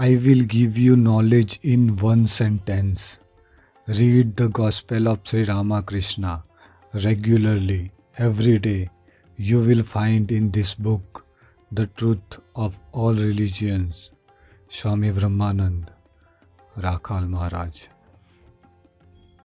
I will give you knowledge in one sentence. Read the Gospel of Sri Ramakrishna regularly, every day. You will find in this book the truth of all religions. Swami Brahmananda, Rakhal Maharaj.